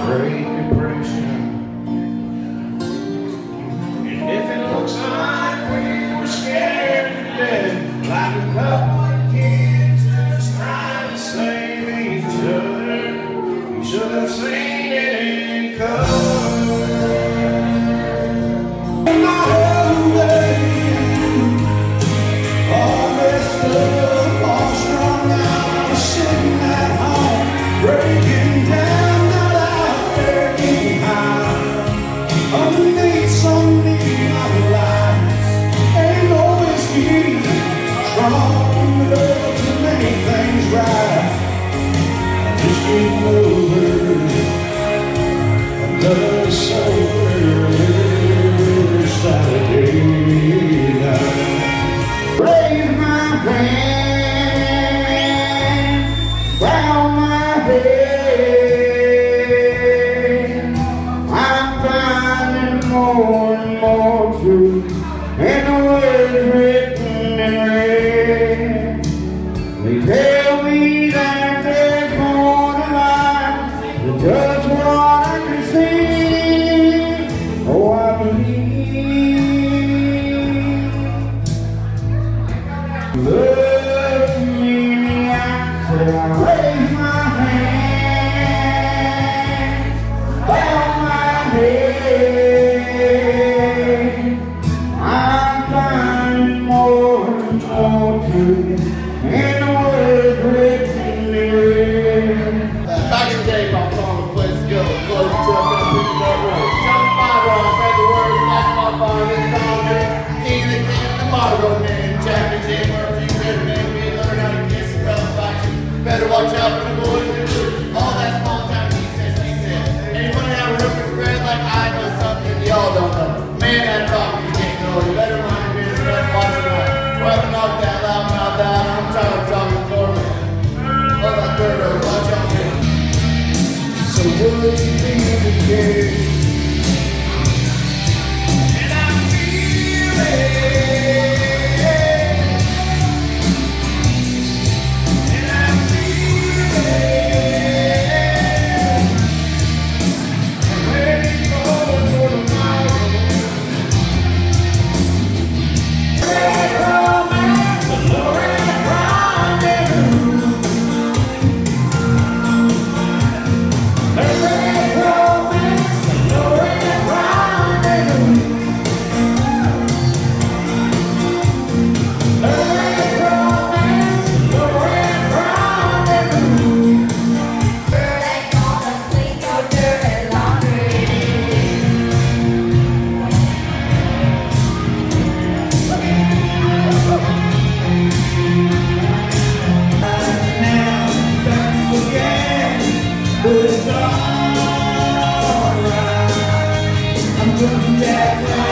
Great Depression. And if it looks like we were scared to death, like a couple of kids just trying to save each other, you should have seen it in color. My whole day, all messed up, all strung out, I was sitting at home, breaking down, not out there getting high. Underneath some neon lights, ain't no whiskey strong enough to make things right. I just getting over another sober Saturday night. Raise my hand, bow my head. I'm finding more and more truth in the words written in red. They tell me that there's more to life than just what I can see. Oh, I believe. Look me in the eye, said I raise my hand, bow my head. I'm finding more and more truth in the words written in red. Back in the day, my song was Place to Go. Close the truck up, pick it up, road. Jump my road, spread the word, that's my fire, this song, king of the motto man. Jack and Jim are a few better men. We learn how to kiss and tell fight. Better watch out for the boys and do all that small time he said. Anybody have a roof and spread like I know something y'all don't know? Man, that talk you can't know. You better mind your business, better watch it out. Rather knock that loud mouth out. I'm tired of talking for me. Love that bird, watch out, man. So what do you think of the day? And I feel it. And I feel it. I'm ready for tomorrow. Red romance, the red rendezvous. But it's alright. I'm jumping back.